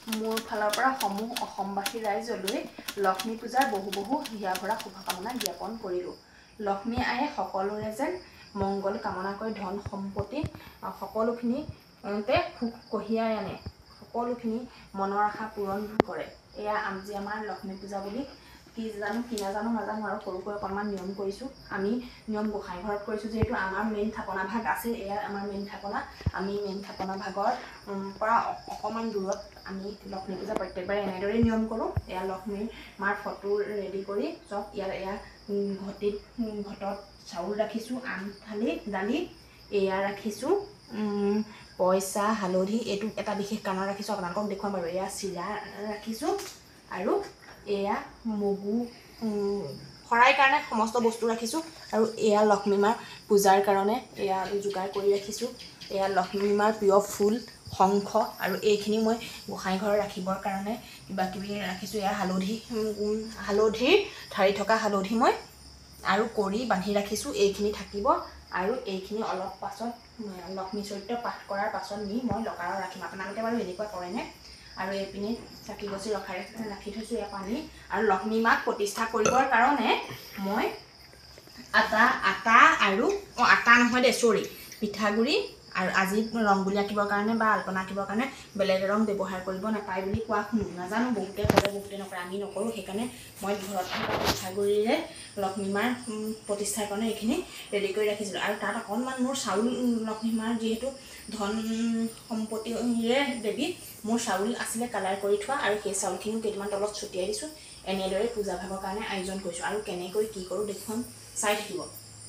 মোৰ ফালৰ পৰা সমূহ অসমবাসী ৰাইজলৈ লক্ষ্মী পূজাৰ বহু বহু হিয়া ভৰা শুভকামনা জ্ঞাপন কৰিলোঁ। লক্ষ্মী আয়ে সকলোৰে যেন মংগল কামনা কৰি ধন সম্পত্তি সকলোখিনি সুখ কঢ়িয়াই আনে, সকলোখিনি মনৰ আশা পূৰণ কৰে। এয়া আজি আমাৰ লক্ষ্মী পূজা বুলি কি জানো কি নাজানো আৰু সৰুকৈ অকণমান নিয়ম কৰিছোঁ। আমি নিয়ম গোসাঁই ঘৰত কৰিছোঁ যিহেতু আমাৰ মেইন থাপনা ভাগ আছে। এয়া আমাৰ মেইন থাপনা। আমি মেইন থাপনা ভাগৰ পৰা অকণমান দূৰত আমি লক্ষ্মী পূজা প্ৰত্যেকবাৰে এনেদৰেই নিয়ম কৰোঁ। এয়া লক্ষ্মী মাৰ ফটো ৰেডি কৰি চব এয়া ঘটত চাউল ৰাখিছোঁ, আম থালি দালি, এয়া ৰাখিছোঁ পইচা হালধি, এইটো এটা বিশেষ কাৰণত ৰাখিছোঁ, আপোনালোকক দেখুৱাম বাৰু। এয়া চিৰা ৰাখিছোঁ আৰু এয়া মগু শৰাই কাৰণে সমস্ত বস্তু ৰাখিছোঁ আৰু এয়া লক্ষ্মী মাৰ পূজাৰ কাৰণে এয়া যোগাৰ কৰি ৰাখিছোঁ। এয়া লক্ষ্মী মাৰ প্ৰিয় ফুল শংখ আৰু এইখিনি মই গোসাঁই ঘৰত ৰাখিবৰ কাৰণে কিবা কিবি ৰাখিছোঁ। এয়া হালধিৰ ঠাৰি থকা হালধি মই আৰু কৰি বান্ধি ৰাখিছোঁ। এইখিনি থাকিব আৰু এইখিনি অলপ পাছত লক্ষ্মী চৰিত্ৰ পাঠ কৰাৰ পাছত নি মই লকাৰত ৰাখিম। আপোনালোকে বাৰু এনেকুৱা কৰেনে? আৰু এইপিনে চাকি গছি ৰাখি থৈছোঁ এয়া পানী। আৰু লক্ষ্মী মাক প্ৰতিষ্ঠা কৰিবৰ কাৰণে মই পিঠাগুড়ি আৰু আজি ৰংগুলি আঁকিবৰ কাৰণে বা আল্পনা আঁকিবৰ কাৰণে বেলেগ ৰং ব্যৱহাৰ কৰিব নাপায় বুলি কোৱা শুনো। নাজানো, বহুতে কৰে বহুতে নকৰে, আমি নকৰোঁ। সেইকাৰণে মই ঘৰত থকা পিঠাগুড়িৰে লক্ষ্মী মাৰ প্ৰতিষ্ঠাৰ কাৰণে এইখিনি ৰেডি কৰি ৰাখিছিলোঁ। আৰু তাত অকণমান মোৰ চাউল, লক্ষ্মী মাৰ যিহেতু ধন সম্পত্তিৰে দেৱী, মোৰ চাউল আছিলে কালাৰ কৰি থোৱা আৰু সেই চাউলখিনিও কেইটামান তলত ছটিয়াই দিছোঁ। এনেদৰে পূজা ভাগৰ কাৰণে আয়োজন কৰিছোঁ আৰু কেনেকৈ কি কৰোঁ দেখুৱাম, চাই থাকিব।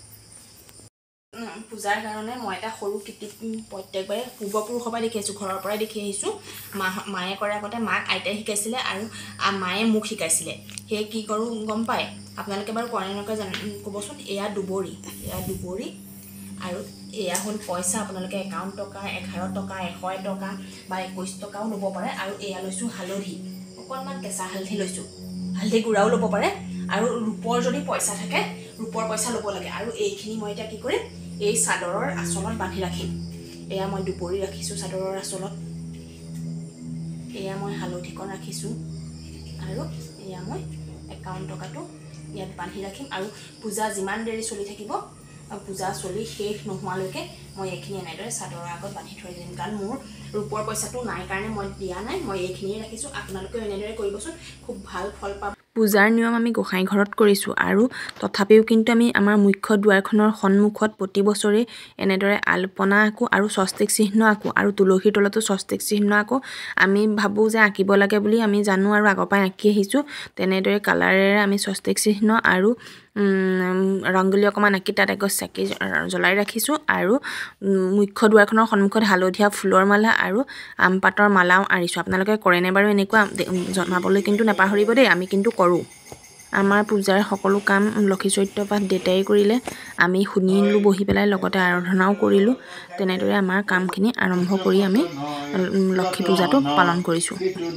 পূজাৰ কাৰণে মই এটা সৰু কিটিপ প্ৰত্যেকবাৰে পূৰ্বপুৰুষৰ পৰাই দেখি আহিছোঁ, ঘৰৰ পৰাই দেখি আহিছোঁ। মায়ে কৰে আগতে, মাক আইতাই শিকাইছিলে আৰু মায়ে মোক শিকাইছিলে। সেয়ে কি কৰোঁ গম পায়? আপোনালোকে বাৰু কৰে নকৰে ক'বচোন। এয়া দুবৰি আৰু এয়া হ'ল পইচা। আপোনালোকে 51 টকা, 11 টকা, 100 টকা বা 21 টকাও ল'ব পাৰে। আৰু এয়া লৈছোঁ হালধি, অকণমান কেঁচা হালধি লৈছোঁ, হালধি গুড়াও ল'ব পাৰে। আৰু ৰূপৰ যদি পইচা থাকে ৰূপৰ পইচা ল'ব লাগে। আৰু এইখিনি মই এতিয়া কি কৰিম, এই চাদৰৰ আঁচলত বান্ধি ৰাখিম। এয়া মই দুবৰি ৰাখিছোঁ চাদৰৰ আঁচলত, এয়া মই হালধিকণ ৰাখিছোঁ আৰু এয়া মই 51 টকাটো ইয়াত বান্ধি ৰাখিম। আৰু পূজা যিমান দেৰি চলি থাকিব, পূজা চলি শেষ নোহোৱালৈকে মই এইখিনি এনেদৰে চাদৰৰ আগত বান্ধি থৈ দিম। কাৰণ মোৰ ৰূপৰ পইচাটো নাই কাৰণে মই দিয়া নাই, মই এইখিনিয়ে ৰাখিছোঁ। আপোনালোকেও এনেদৰে কৰিবচোন, খুব ভাল ফল পাব। পূজাৰ নিয়ম আমি গোসাঁই ঘৰত কৰিছোঁ আৰু তথাপিও কিন্তু আমি আমাৰ মুখ্য দুৱাৰখনৰ সন্মুখত প্ৰতি বছৰে এনেদৰে আলপনা আঁকো আৰু স্বস্তিক চিহ্ন আঁকো আৰু তুলসীৰ তলতো স্বস্তিক চিহ্ন আঁকো। আমি ভাবোঁ যে আঁকিব লাগে বুলি আমি জানো আৰু আগৰ পৰাই আঁকি আহিছোঁ। তেনেদৰে কালাৰেৰে আমি স্বস্তিক চিহ্ন আৰু ৰংগুলি অকণমান আঁকি তাত এগছ চাকি জ্বলাই ৰাখিছোঁ। আৰু মুখ্য দুৱাৰখনৰ সন্মুখত হালধীয়া ফুলৰ মালা আৰু আম পাতৰ মালাও আঁৰিছোঁ। আপোনালোকে কৰেনে বাৰু এনেকুৱা? জনাবলৈ কিন্তু নাপাহৰিব দেই, আমি কিন্তু কৰোঁ। আমাৰ পূজাৰ সকলো কাম লক্ষী চৰিত্ৰ পাঠ দেউতাই কৰিলে, আমি শুনিলোঁ বহি পেলাই, লগতে আৰাধনাও কৰিলোঁ। তেনেদৰে আমাৰ কামখিনি আৰম্ভ কৰি আমি লক্ষী পূজাটো পালন কৰিছোঁ।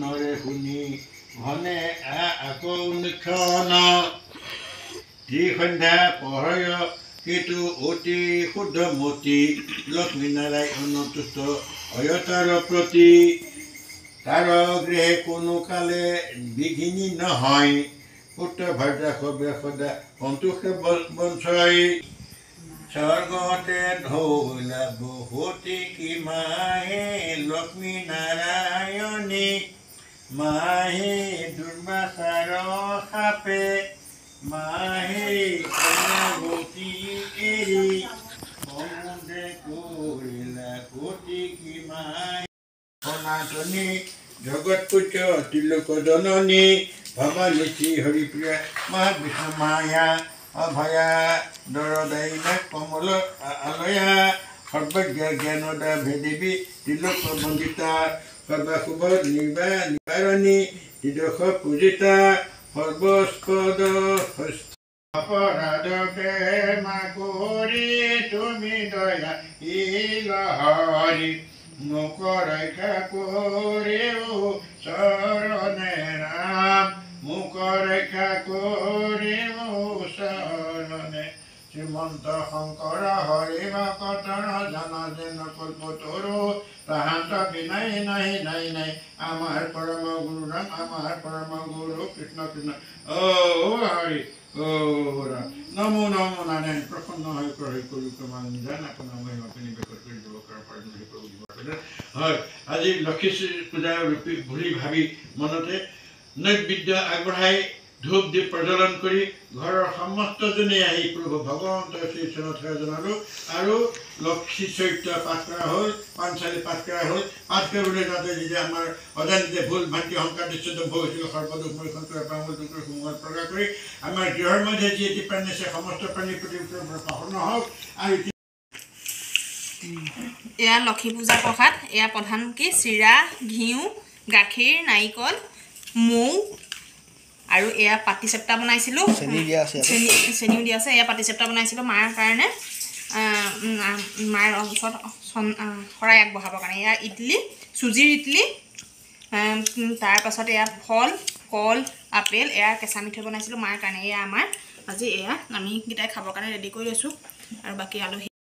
সন্ধ্যা পহয় সেইটো অতি শুদ্ধমতী, লক্ষ্মী নাৰায়ণ তুষ্ট অয়তাৰ প্ৰতি, তাৰ গৃহে কোনো কালে বিঘিনি নহয়, পুত্ৰ ভাৰ্যা সবে সদা সন্তোষে বঞ্চয়, স্বৰ্গতে ধৌলা বহুতি কি মাহে, লক্ষ্মী নাৰায়ণী মাহে দুৰ্বাচাৰ সাপে, মাহে কন্যাৱতী এৰি সমুদ্ৰে কৰিলা কোটি কি মাহে, সনাতনী জগত পূজ্য ত্ৰিলোক জননী, ভৱানী শ্ৰী হৰিপ্ৰিয়া মহাবিষ্ণু মায়া, অভয়া দৰদায়িনা কমল আলয়া, সৰ্বজ্ঞ জ্ঞানদা ভেদেৱী ত্ৰিলোক বন্দিতা, সৰ্বশুভ নিবাৰণী ত্ৰিদশ পূজিতা, সৰ্বস্পদ অপৰাধ প্ৰেমা কৰি তুমি দয়া ইলহৰি, মোক ৰক্ষা কৰিও চৰণে ৰাম, মোক ৰক্ষা কৰিও চৰণে শ্ৰীমন্ত শংকৰ হৰি ভকতৰ জন যেন কল্পতৰু তাহাঁত বিনাই নাই নাই নাই আমাৰ পৰম গুৰু ৰাম আমাৰ পৰম গুৰু কৃষ্ণ কৃষ্ণ হৰি ৰাম নমো নমো নাৰায়ণ প্ৰসন্ন হৈ কৰি তোমাৰ নিজান আপোনাৰ মহিমা আপুনি বেকত কৰি দিব হয় আজি লক্ষী পূজা ৰূপী বুলি ভাবি মনতে নৈবেদ্য আগবঢ়াই ধূপ দীপ প্ৰজ্বলন কৰি ঘৰৰ সমস্তজনে আহি প্ৰভু ভগৱন্তৰ শ্ৰী চৰণত জনালোঁ আৰু লক্ষী চৰিত্ৰ পাঠ কৰা হ'ল পাঞ্চালী পাঠ কৰা হ'ল পাঠ কৰিবলৈ যাওঁতে যেতিয়া আমাৰ অজানিতে ভুল ভ্ৰান্তি অহংকাৰ নিশ্চিত ভৌতিক সৰ্বদুখ মৰিখন কৰা প্ৰামূল দুখৰ সুমত প্ৰকাশ কৰি আমাৰ গৃহৰ মাজে যি এটি প্ৰাণী আছে সমস্ত প্ৰাণীৰ প্ৰতি প্ৰসন্ন হওক আৰু এয়া লক্ষী পূজা প্ৰসাদ এয়া প্ৰধান কি চিৰা ঘিউ গাখীৰ নাৰিকল মৌ আৰু এয়া পাতি চেপ্তা বনাইছিলোঁ চেনিও দিয়া আছে এয়া পাতি চেপ্তা বনাইছিলোঁ মাৰ কাৰণে মাৰ ওচৰত শৰাই আগবঢ়াবৰ কাৰণে এয়া ইডলি চুজিৰ ইডলি তাৰপাছত এয়া ফল কল আপেল এয়া কেঁচা মিঠৈ বনাইছিলোঁ মাৰ কাৰণে এয়া আমাৰ আজি এয়া আমি কেইটাই খাবৰ কাৰণে ৰেডি কৰি লৈছোঁ আৰু বাকী আলহী